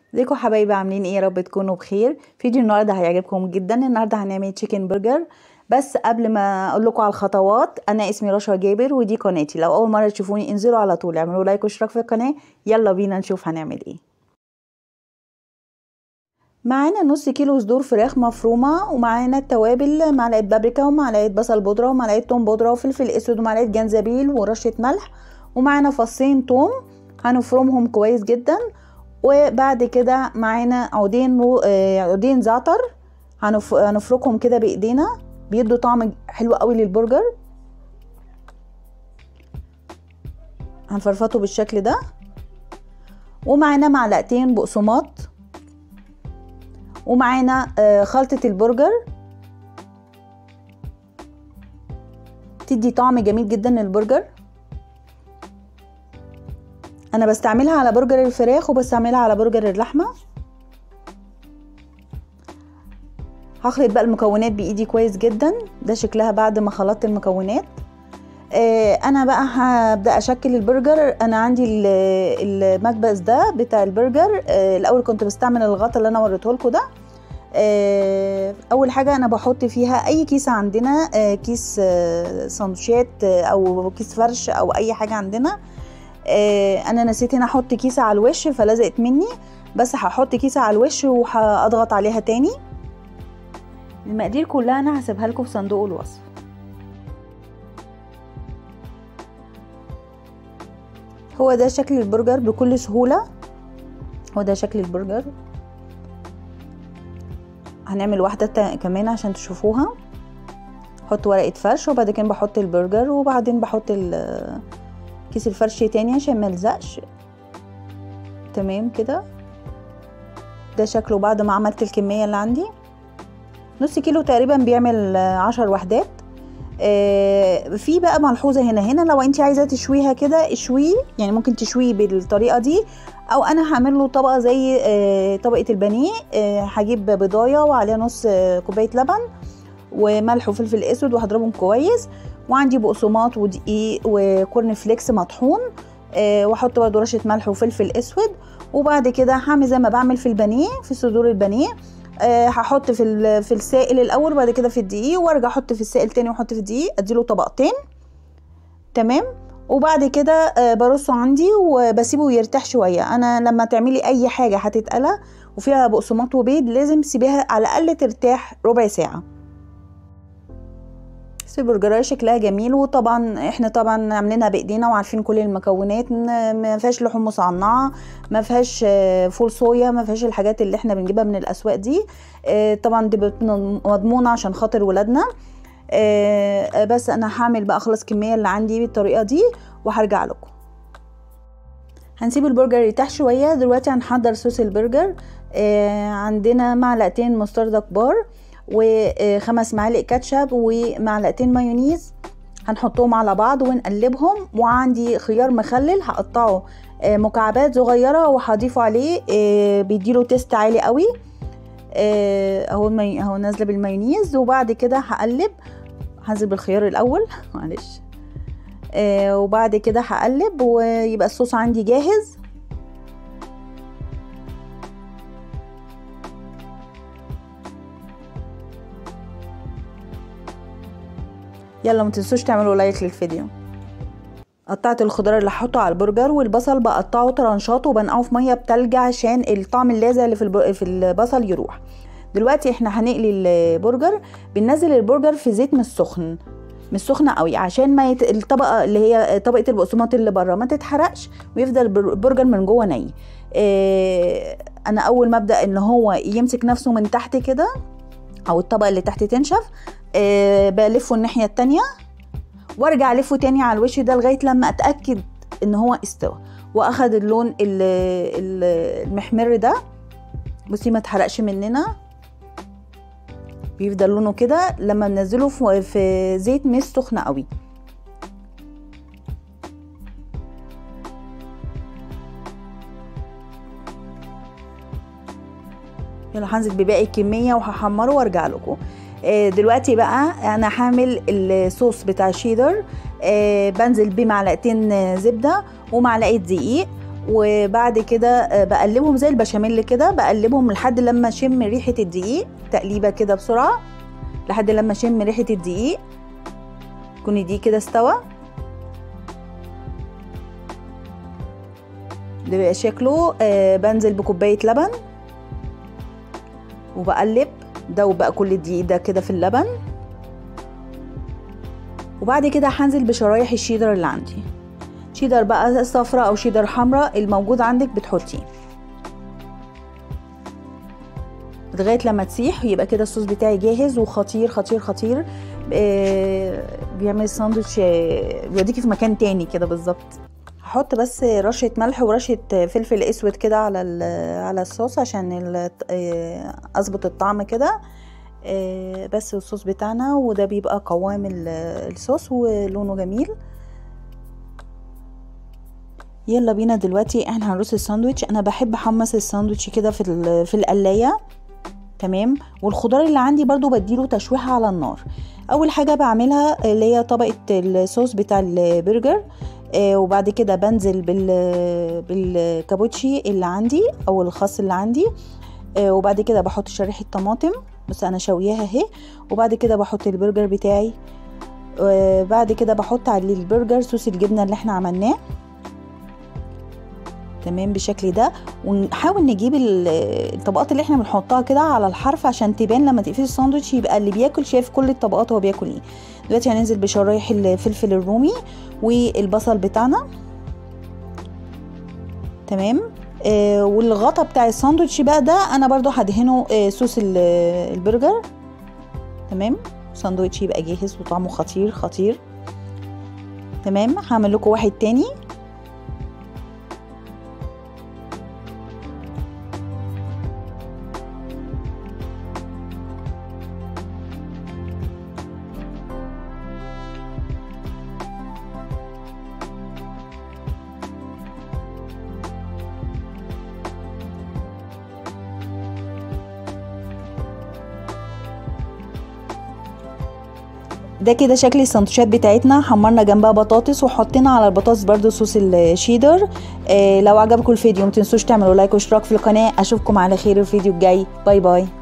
ازيكم حبايبي، عاملين ايه؟ يا رب تكونوا بخير. فيديو النهارده هيعجبكم جدا. النهارده هنعمل تشيكن برجر. بس قبل ما اقول لكم على الخطوات، انا اسمي رشا جابر ودي قناتي. لو اول مره تشوفوني انزلوا على طول اعملوا لايك واشتراك في القناه. يلا بينا نشوف هنعمل ايه. معانا نص كيلو صدور فراخ مفرومه، ومعانا التوابل: معلقه بابريكا ومعلقه بصل بودره ومعلقه توم بودره وفلفل اسود ومعلقه جنزبيل ورشه ملح، ومعانا فصين توم هنفرمهم كويس جدا. وبعد كده معانا عودين زعتر هنفركهم كده بايدينا، بيدوا طعم حلو قوي للبرجر. هنفرفطه بالشكل ده. ومعانا معلقتين بقسماط، ومعانا خلطة البرجر تدي طعم جميل جدا للبرجر. انا بستعملها على برجر الفراخ وبستعملها على برجر اللحمة. هخلط بقى المكونات بايدي كويس جدا. ده شكلها بعد ما خلطت المكونات. انا بقى هبدا اشكل البرجر. انا عندي المكبس ده بتاع البرجر. الاول كنت بستعمل الغطا اللي انا وريته لكم ده. اول حاجه انا بحط فيها اي كيس عندنا، كيس سندوتشات او كيس فرش او اي حاجه عندنا. انا نسيت هنا احط كيسه على الوش فلزقت مني، بس هحط كيسه على الوش وهضغط عليها تاني. المقادير كلها انا هسيبها لكم في صندوق الوصف. هو ده شكل البرجر بكل سهوله. هو ده شكل البرجر. هنعمل واحده كمان عشان تشوفوها. احط ورقه فرش وبعد كده بحط البرجر وبعدين بحط كيس الفرش تاني عشان ما يلزقش. تمام كده. ده شكله بعد ما عملت الكميه اللي عندي. نص كيلو تقريبا بيعمل 10 وحدات. في بقى ملحوظه هنا لو انت عايزه تشويها كده اشويه، يعني ممكن تشويه بالطريقه دي، او انا هعمل له طبقه زي طبقه البانيه. هجيب بيضايه وعليها نص كوبايه لبن وملح وفلفل اسود وهضربهم كويس، وعندي بقسماط ودقيق وكورن فليكس مطحون، واحط برده رشه ملح وفلفل اسود. وبعد كده هعمل زي ما بعمل في البانيه، في صدور البانيه. هحط في السائل الاول وبعد كده في الدقيق، وارجع احط في السائل تاني واحط في الدقيق، اديله طبقتين. تمام. وبعد كده برصه عندي وبسيبه يرتاح شويه. انا لما تعملي اي حاجه هتتقلى وفيها بقسماط وبيض لازم تسيبيها على الاقل ترتاح ربع ساعه. البرجرايه شكلها جميل، وطبعا احنا طبعا عاملينها بايدينا وعارفين كل المكونات. ما فيهاش لحوم مصنعه، ما فيهاش فول صويا، ما فيهاش الحاجات اللي احنا بنجيبها من الاسواق دي. طبعا دي مضمونه عشان خاطر ولادنا. بس انا هعمل بقى اخلص الكميه اللي عندي بالطريقه دي وهرجع لكم. هنسيب البرجر يرتاح شويه. دلوقتي هنحضر صوص البرجر. عندنا معلقتين مستردة كبار و5 معالق كاتشب ومعلقتين مايونيز هنحطهم على بعض ونقلبهم. وعندي خيار مخلل هقطعه مكعبات صغيره وهضيفه عليه، بيديله تيست عالي قوي. اهو نازله بالمايونيز. وبعد كده هقلب. هنزل بالخيار الاول معلش. وبعد كده هقلب ويبقى الصوص عندي جاهز. يلا ما تنسوش تعملوا لايك للفيديو. قطعت الخضار اللي هحطه على البرجر، والبصل بقطعه طرنشات وبنقعه في ميه بتلج عشان الطعم اللاذع اللي في البصل يروح. دلوقتي احنا هنقلي البرجر. بننزل البرجر في زيت مش سخنه قوي عشان ما الطبقه اللي هي طبقه البقسماط اللي بره ما تتحرقش ويفضل البرجر من جوه ني. انا اول ما ابدا ان هو يمسك نفسه من تحت كده او الطبقه اللي تحت تنشف، بلفه الناحيه التانية وارجع الفه تاني على الوش ده لغايه لما اتاكد ان هو استوى واخد اللون المحمر ده. بصي ما اتحرقش مننا، بيفضل لونه كده لما ننزله في زيت مش سخن قوي. يلا هنزل بباقي الكميه وهحمره وارجع لكم. دلوقتي بقى انا هعمل الصوص بتاع الشيدر. بنزل بمعلقتين زبده ومعلقه دقيق وبعد كده بقلبهم زي البشاميل كده، بقلبهم لحد لما اشم ريحه الدقيق، تقليبه كده بسرعه لحد لما اشم ريحه الدقيق، يكون الدقيق كده استوى. ده بيبقى شكله. بنزل بكوبايه لبن وبقلب ده، وبقى كل الدقيق ده كده في اللبن. وبعد كده هنزل بشرايح الشيدر اللي عندي، شيدر بقى صفراء او شيدر حمراء، الموجود عندك بتحطيه لغايه لما تسيح. يبقى كده الصوص بتاعي جاهز وخطير خطير خطير. بيعمل ساندوتش بيوديكي في مكان تاني كده بالظبط. هحط بس رشه ملح ورشه فلفل اسود كده على الصوص عشان اظبط الطعم كده. بس الصوص بتاعنا، وده بيبقى قوام الصوص ولونه جميل. يلا بينا دلوقتي احنا هنرص الساندوتش. انا بحب احمص الساندوتش كده في القلايه، تمام. والخضار اللي عندي برضو بديله تشويحه على النار. اول حاجه بعملها اللي هي طبقه الصوص بتاع البرجر، وبعد كده بنزل بالكابوتشي اللي عندي او الخس اللي عندي، وبعد كده بحط شريحه طماطم، بس انا شوياها اهي. وبعد كده بحط البرجر بتاعي، وبعد كده بحط على البرجر صوص الجبنه اللي احنا عملناه، تمام بالشكل ده. ونحاول نجيب الطبقات اللي احنا بنحطها كده على الحرف عشان تبان لما تقفلي الساندوتش، يبقى اللي بياكل شايف كل الطبقات هو بياكل ايه. دلوقتي هننزل بشرايح الفلفل الرومي والبصل بتاعنا، تمام. والغطا بتاع الساندوتش بقى ده انا برضو هدهنه صوص البرجر، تمام. ساندوتش يبقى جاهز وطعمه خطير خطير، تمام. هعمل لكم واحد تاني. ده كده شكل السندوتشات بتاعتنا. حمرنا جنبها بطاطس وحطينا على البطاطس برضو صوص الشيدر. لو عجبكم الفيديو متنسوش تعملوا لايك واشتراك في القناة. اشوفكم على خير الفيديو الجاي. باي باي.